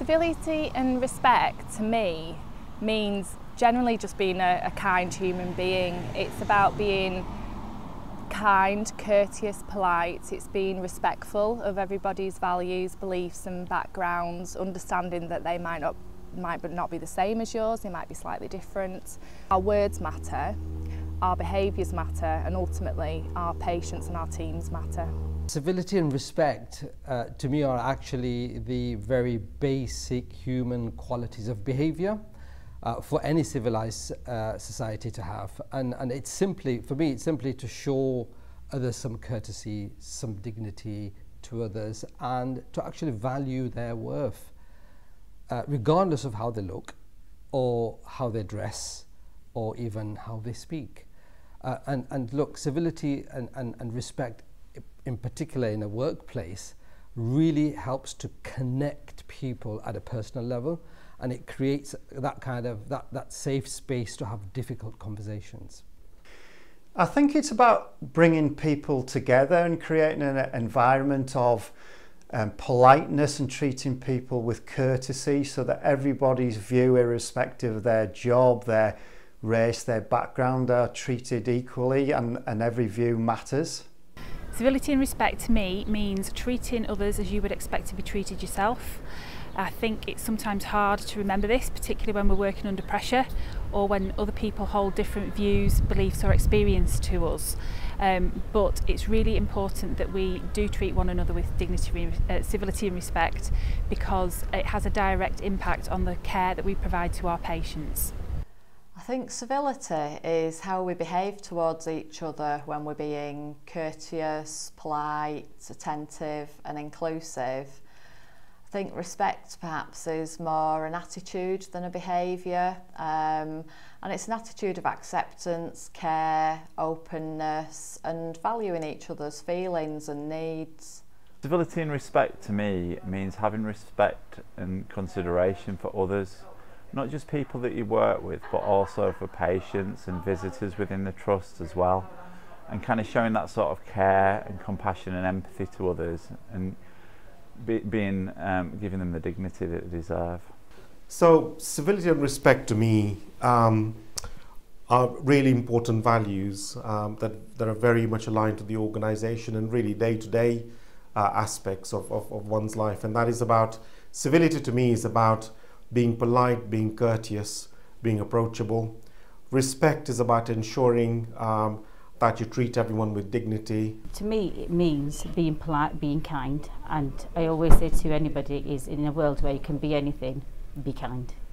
Civility and respect to me means generally just being a kind human being. It's about being kind, courteous, polite. It's being respectful of everybody's values, beliefs and backgrounds, understanding that they might not be the same as yours, they might be slightly different. Our words matter, our behaviours matter, and ultimately our patients and our teams matter. Civility and respect to me are actually the very basic human qualities of behaviour for any civilized society to have, and it's simply, for me, it's simply to show others some courtesy, some dignity to others, and to actually value their worth, regardless of how they look or how they dress or even how they speak. And look, civility and respect, in particular in a workplace, really helps to connect people at a personal level, and it creates that kind of that safe space to have difficult conversations. I think it's about bringing people together and creating an environment of politeness and treating people with courtesy, so that everybody's view, irrespective of their job, their race, their background, are treated equally, and every view matters. Civility and respect to me means treating others as you would expect to be treated yourself. I think it's sometimes hard to remember this, particularly when we're working under pressure or when other people hold different views, beliefs or experience to us. But it's really important that we do treat one another with dignity, civility and respect, because it has a direct impact on the care that we provide to our patients. I think civility is how we behave towards each other when we're being courteous, polite, attentive and inclusive. I think respect perhaps is more an attitude than a behaviour, and it's an attitude of acceptance, care, openness and valuing each other's feelings and needs. Civility and respect to me means having respect and consideration for others. Not just people that you work with, but also for patients and visitors within the trust as well, and kind of showing that sort of care and compassion and empathy to others, and giving them the dignity that they deserve. So civility and respect to me are really important values that are very much aligned to the organisation and really day-to-day aspects of one's life, and that is about, civility to me is about being polite, being courteous, being approachable. Respect is about ensuring that you treat everyone with dignity. To me it means being polite, being kind, and I always say to anybody is, in a world where you can be anything, be kind.